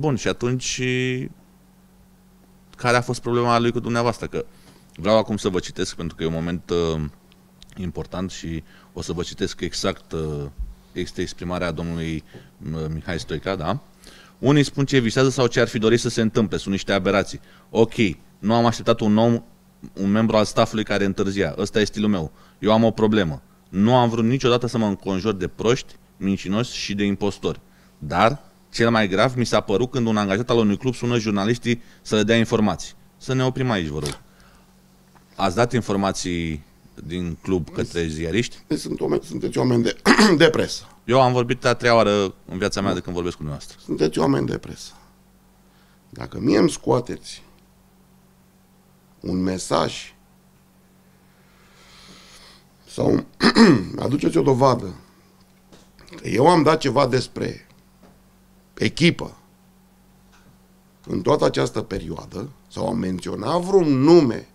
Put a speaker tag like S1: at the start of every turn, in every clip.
S1: Bun, și atunci care a fost problema lui cu dumneavoastră? Că vreau acum să vă citesc, pentru că e un moment important și o să vă citesc exact este exprimarea domnului Mihai Stoica, da? Unii spun ce visează sau ce ar fi dorit să se întâmple, sunt niște aberații. Ok, nu am așteptat un membru al staffului care întârzia, ăsta e stilul meu. Eu am o problemă. Nu am vrut niciodată să mă înconjur de proști, mincinoși și de impostori. Dar cel mai grav mi s-a părut când un angajat al unui club sună jurnaliștii să le dea informații. Să ne oprim aici, vă rog. Ați dat informații din club către ziariști?
S2: Sunteți oameni de presă.
S1: Eu am vorbit a 3-a oară în viața mea de când vorbesc cu dumneavoastră.
S2: Sunteți oameni de presă. Dacă mie îmi scoateți un mesaj sau aduceți o dovadă că eu am dat ceva despre echipă în toată această perioadă sau am menționat vreun nume,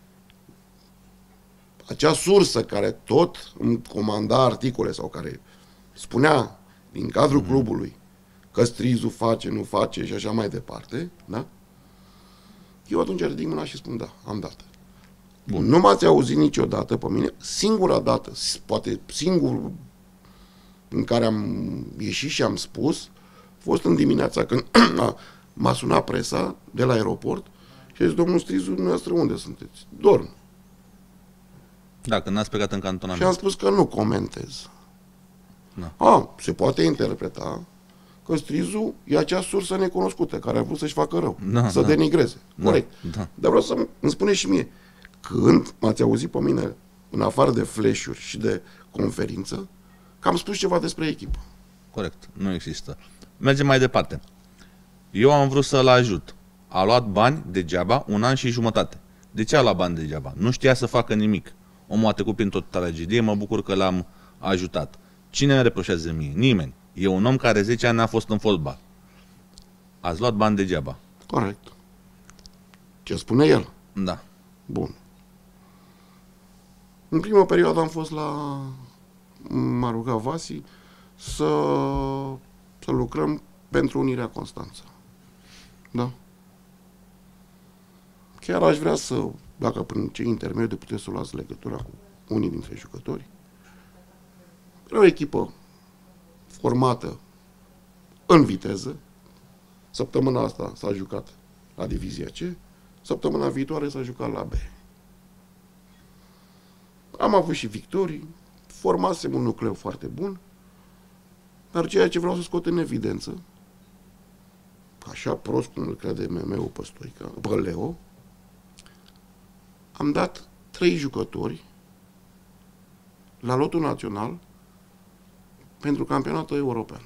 S2: acea sursă care tot îmi comanda articole sau care spunea din cadrul clubului că Strizu face, nu face și așa mai departe, da? Eu atunci ridic mâna și spun da, am dat. Bun. Nu m-ați auzit niciodată pe mine. Singura dată, poate singurul în care am ieșit și am spus, a fost în dimineața când m-a sunat presa de la aeroport și a zis, domnul Strizu, dumneavoastră unde sunteți? Dorm.
S1: Da, când n-ați plecat în cantonament.
S2: Și am spus că nu comentez. Se poate interpreta că Strizu e acea sursă necunoscută care a vrut să-și facă rău, să denigreze. Corect. Dar vreau să îmi spuneți și mie, când m-ați auzit pe mine, în afară de flash-uri și de conferință, că am spus ceva despre echipă.
S1: Corect. Nu există. Mergem mai departe. Eu am vrut să-l ajut. A luat bani degeaba 1 an și jumătate. De ce a luat bani degeaba? Nu știa să facă nimic. Omul a trecut prin tot tragedie, mă bucur că l-am ajutat. Cine îmi reproșează mie? Nimeni. E un om care 10 ani n-a fost în fotbal. Ați luat bani degeaba.
S2: Corect. Ce spune el?
S1: Da.
S2: Bun. În prima perioadă am fost la... M-a rugat Vasi să lucrăm pentru Unirea Constanța. Da? Chiar aș vrea să, dacă prin ce intermediu puteți să luați legătura cu unii dintre jucători. Era o echipă formată în viteză. Săptămâna asta s-a jucat la Divizia C, săptămâna viitoare s-a jucat la B. Am avut și victorii, formasem un nucleu foarte bun, dar ceea ce vreau să scot în evidență, așa prost cum îl crede MM-ul pe Stoica, pe Leo, am dat 3 jucători la lotul național pentru campionatul european.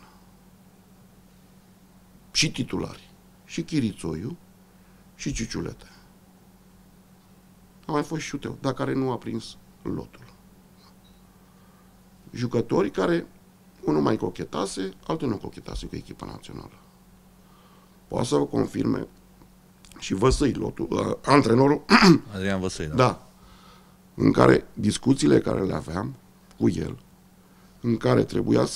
S2: Și titulari. Și Chirițoiu și Ciciulete. A mai fost și Uteu, dar care nu a prins lotul. Jucători care unul mai cochetase, altul nu cochetase cu echipa națională. Poate să vă confirme și Văsăi, lotul, antrenorul
S1: Adrian Văsăi, da.
S2: Da. În care discuțiile care le aveam cu el, în care trebuia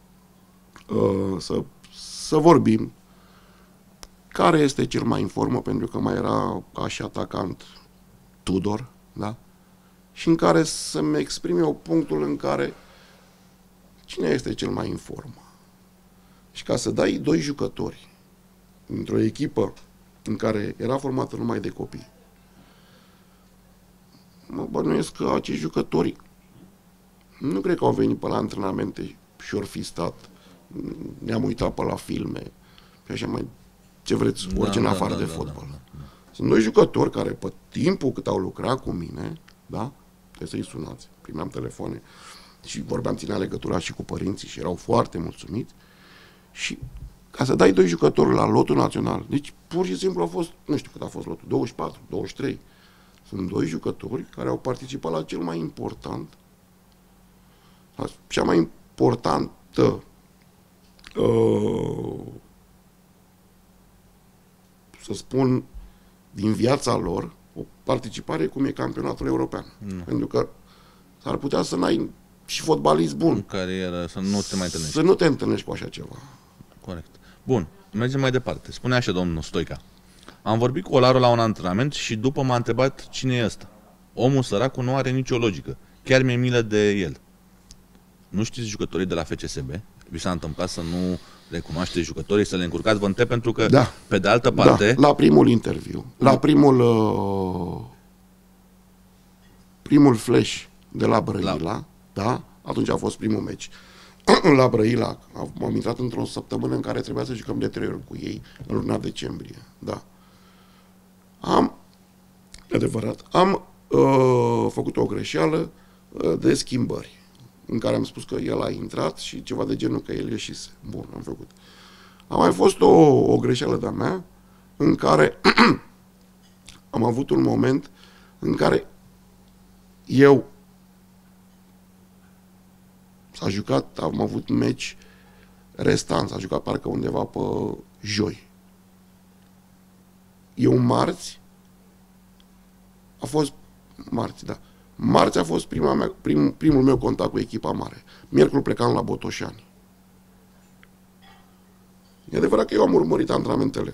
S2: să vorbim care este cel mai în formă, pentru că mai era așa atacant Tudor, da? Și în care să-mi exprime eu punctul în care cine este cel mai în formă. Și ca să dai 2 jucători într-o echipă în care era formată numai de copii, mă bănuiesc că acești jucători nu cred că au venit pe la antrenamente și ori fi stat, ne-am uitat pe la filme și așa mai, ce vreți, orice în afară de fotbal. Sunt 2 jucători care pe timpul cât au lucrat cu mine, da? Trebuie să-i sunați, primeam telefoane și vorbeam, ținea legătura și cu părinții și erau foarte mulțumiți. Și ca să dai 2 jucători la lotul național, deci pur și simplu a fost, nu știu cât a fost lotul, 24, 23. Sunt 2 jucători care au participat la cel mai important, la cea mai importantă să spun din viața lor, o participare cum e campionatul european. Pentru că s-ar putea să n-ai și fotbalist bun.
S1: În carieră, să nu te mai întâlnești.
S2: Să nu te întâlnești cu așa ceva.
S1: Corect. Bun, mergem mai departe. Spune așa domnul Stoica. Am vorbit cu Olaru la un antrenament și după m-a întrebat cine e ăsta. Omul săracul nu are nicio logică. Chiar mi-e milă de el. Nu știți jucătorii de la FCSB? Vi s-a întâmplat să nu recunoaște jucătorii, să le încurcați? Vă întreb pentru că,
S2: Da.
S1: pe de altă parte...
S2: Da, la primul interviu, la primul flash de la Brăila, da, atunci a fost primul meci. La Brăila am intrat într-o săptămână în care trebuia să jucăm de 3 ori cu ei, în luna decembrie, da. Am făcut o greșeală de schimbări, în care am spus că el a intrat și ceva de genul că el ieșise. Bun, am făcut. A mai fost o greșeală de-a mea, în care am avut un moment în care eu s-a jucat, am avut meci restant, s-a jucat parcă undeva pe joi. Eu marți, a fost marți, da. Marți a fost primul meu contact cu echipa mare. Miercuri plecam la Botoșani. E adevărat că eu am urmărit antrenamentele.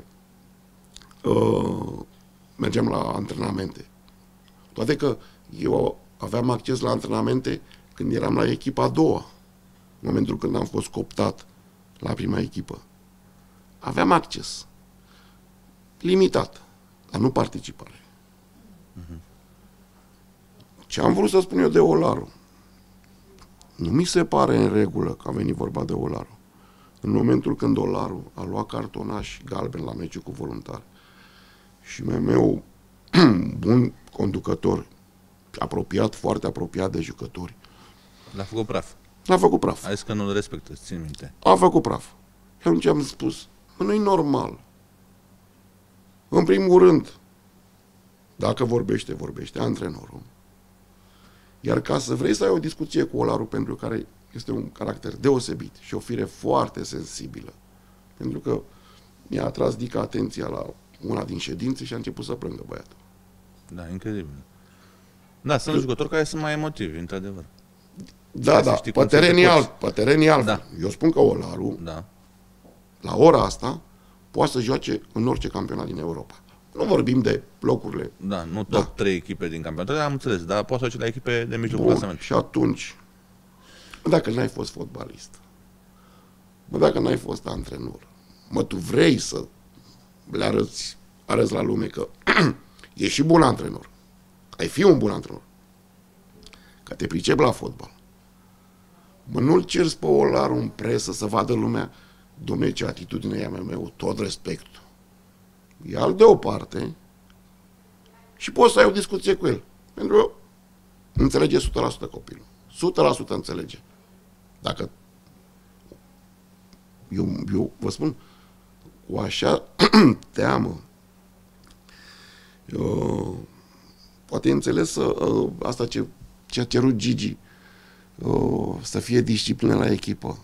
S2: Mergeam la antrenamente. Toate că eu aveam acces la antrenamente când eram la echipa a doua. În momentul când am fost cooptat la prima echipă. Aveam acces. Limitat. Dar nu participare. Ce am vrut să spun eu de Olaru? Nu mi se pare în regulă că a venit vorba de Olaru. În momentul când Olaru a luat cartonaș galben la meciul cu Voluntari și meu bun conducător, apropiat, foarte apropiat de jucători,
S1: L-a făcut praf.
S2: l-a făcut praf.
S1: A zis că nu-l respectă, țin minte.
S2: A făcut praf. Și atunci am spus, nu-i normal. În primul rând, dacă vorbește antrenorul. Iar ca să vrei să ai o discuție cu Olaru, pentru care este un caracter deosebit și o fire foarte sensibilă, pentru că mi-a atras dica atenția la una din ședințe și a început să plângă băiatul.
S1: Da, incredibil. Da, sunt jucători care sunt mai emotivi, într-adevăr.
S2: Da, da, pe teren e alt.
S1: Da.
S2: Eu spun că Olaru,
S1: Da.
S2: la ora asta, poate să joace în orice campionat din Europa. Nu vorbim de locurile.
S1: Da, nu top 3 echipe din campionat, am înțeles, dar poate să duce la echipe de mijlocul
S2: Bun,
S1: clasament.
S2: și atunci, dacă n-ai fost fotbalist, dacă n-ai fost antrenor, tu vrei să le arăți la lume că ești și bun antrenor, ai fi un bun antrenor, că te pricepi la fotbal. Nu-l ceri pe Olaru în presă să vadă lumea, dom'le, ce atitudine e meu, tot respectul. Ia-l deoparte și poți să ai o discuție cu el. Pentru că înțelege 100% copilul. 100% înțelege. Dacă eu vă spun, cu așa teamă, poate înțeles asta ce a cerut Gigi, să fie disciplină la echipă.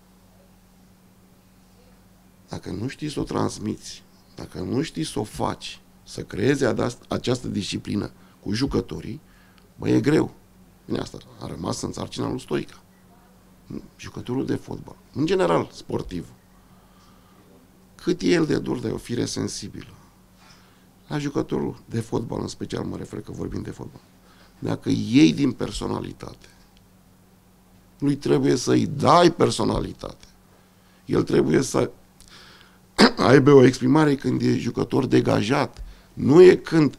S2: Dacă nu știi să o transmiți, dacă nu știi să o faci, să creezi această disciplină cu jucătorii, e greu. Bine, asta a rămas în sarcina lui Stoica. Jucătorul de fotbal, în general sportiv, cât e el de dur de o fire sensibilă. La jucătorul de fotbal, în special mă refer că vorbim de fotbal, dacă iei din personalitate, lui trebuie să-i dai personalitate. El trebuie să aibă o exprimare când e jucător degajat. Nu e când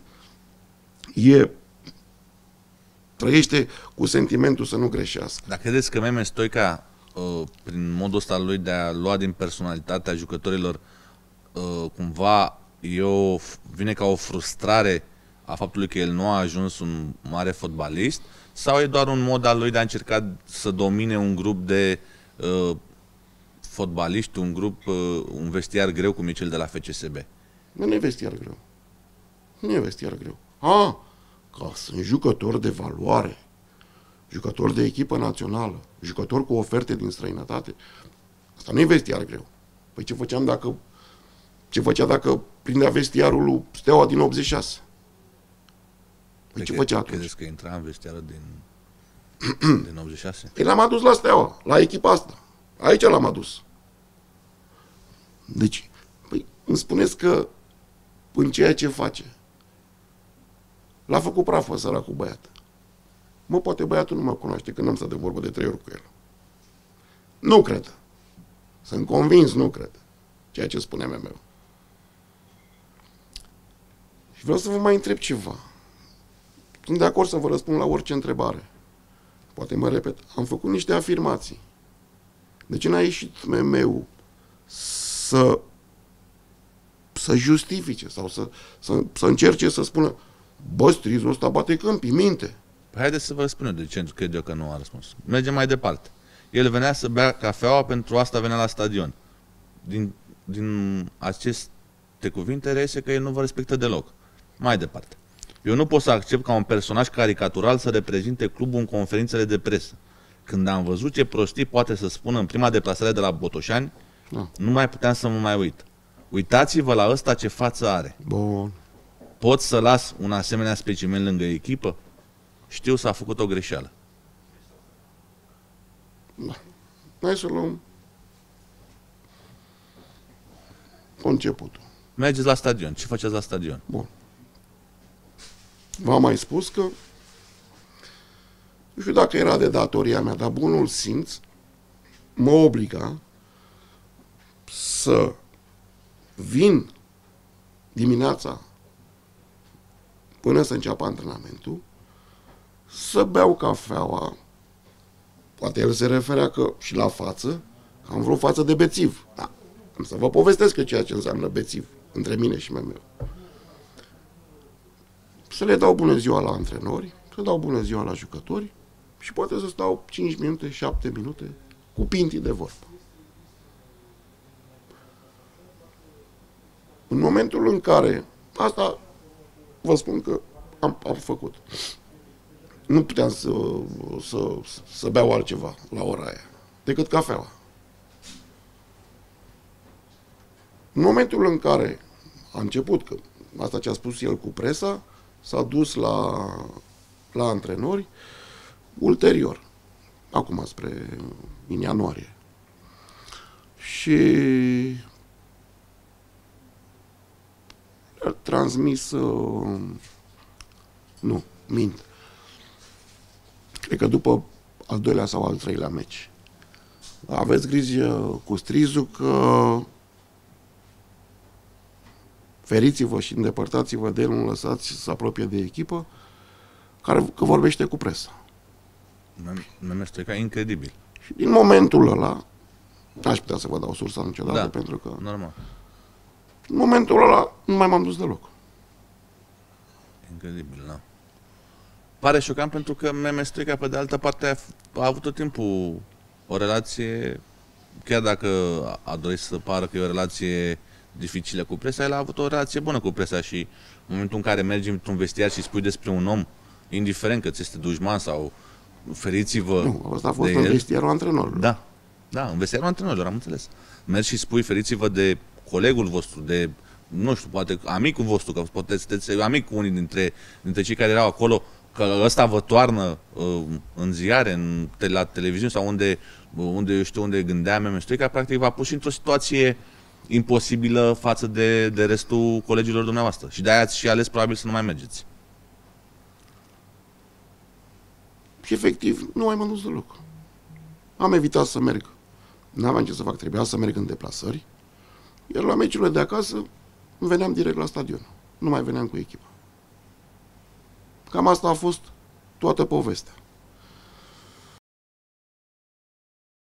S2: trăiește cu sentimentul să nu greșească.
S1: Dar credeți că Meme Stoica, prin modul ăsta lui de a lua din personalitatea jucătorilor, cumva vine ca o frustrare a faptului că el nu a ajuns un mare fotbalist, sau e doar un mod al lui de a încerca să domine un grup de fotbaliști, un vestiar greu cum e cel de la FCSB?
S2: Nu e vestiar greu. Nu e vestiar greu. Că sunt jucători de valoare, jucători de echipă națională, jucători cu oferte din străinătate. Asta nu e vestiar greu. Păi ce făcea dacă prindea vestiarul lui Steaua din 86? Păi ce făcea atunci?
S1: Credeți că intra în vestiarul din 86?
S2: Păi l-am adus la Steaua, la echipa asta. Aici l-am adus. Deci, păi, îmi spuneți că în ceea ce face l-a făcut prafă săracul băiat. Mă, poate băiatul nu mă cunoaște, că n-am stat de vorbă de 3 ori cu el. Nu cred. Sunt convins, nu cred. Ceea ce spune meu. Și vreau să vă mai întreb ceva. Sunt de acord să vă răspund la orice întrebare. Poate mă repet. Am făcut niște afirmații. De ce n-a ieșit MM-ul să justifice sau să încerce să spună bă, Strizul ăsta bate câmpii, minte.
S1: Păi haideți să vă spun eu de ce cred eu că nu a răspuns. Mergem mai departe. El venea să bea cafeaua, pentru asta venea la stadion. Din aceste cuvinte reiese că el nu vă respectă deloc. Mai departe. Eu nu pot să accept ca un personaj caricatural să reprezinte clubul în conferințele de presă. Când am văzut ce prostii poate să spună în prima deplasare de la Botoșani, nu mai puteam să mă mai uit. Uitați-vă la ăsta ce față are.
S2: Bun.
S1: Pot să las un asemenea specimen lângă echipă? Știu, s-a făcut o greșeală.
S2: Da. Hai să luăm începutul.
S1: Mergeți la stadion. Ce faceți la stadion?
S2: Bun. V-am mai spus că nu știu dacă era de datoria mea, dar bunul simț mă obliga să vin dimineața până să înceapă antrenamentul, să beau cafeaua. Poate el se referea că și la față, că am vreo față de bețiv. Da. Am să vă povestesc că ceea ce înseamnă bețiv între mine și meu. Să le dau bună ziua la antrenori, să dau bună ziua la jucători și poate să stau 5 minute, 7 minute cu pintii de vorbă. În momentul în care, asta vă spun că am făcut. Nu puteam să beau altceva la ora aia, decât cafeaua. În momentul în care a început, că asta ce a spus el cu presa, s-a dus la antrenori ulterior, acum spre în ianuarie. Și a transmis, nu, mint. Cred că după al doilea sau al treilea meci. Aveți grijă cu Strizul că feriți-vă și îndepărtați-vă de el, nu lăsați să se apropie de echipă, că vorbește cu presa.
S1: Mi-a stricat incredibil.
S2: Și din momentul ăla, n-aș putea să vă dau sursa niciodată,
S1: Da,
S2: pentru că
S1: normal.
S2: în momentul ăla nu mai m-am dus deloc.
S1: Incredibil, da. Pare șocant pentru că Meme Strica, pe de altă parte, a avut tot timpul o relație, chiar dacă a dorit să pară că e o relație dificilă cu presa, el a avut o relație bună cu presa și în momentul în care mergi într-un vestiar și spui despre un om, indiferent că ți este dușman sau feriți-vă.
S2: Nu, asta a fost în vestiarul antrenorilor.
S1: Da, da, în vestiarul antrenorilor, am înțeles. Mergi și spui feriți-vă de colegul vostru, de, nu știu, poate amicul vostru, că poate sunteți amic cu unii dintre cei care erau acolo, că ăsta vă toarnă în ziare, la televiziune sau unde eu știu unde gândea Meme Stoica, practic v-a pus într-o situație imposibilă față de restul colegilor dumneavoastră. Și de-aia ați și ales probabil să nu mai mergeți.
S2: Și efectiv, nu mai m-am dus deloc. Am evitat să merg. N-aveam ce să fac, trebuia să merg în deplasări. Iar la meciurile de acasă, veneam direct la stadion. Nu mai veneam cu echipa. Cam asta a fost toată povestea.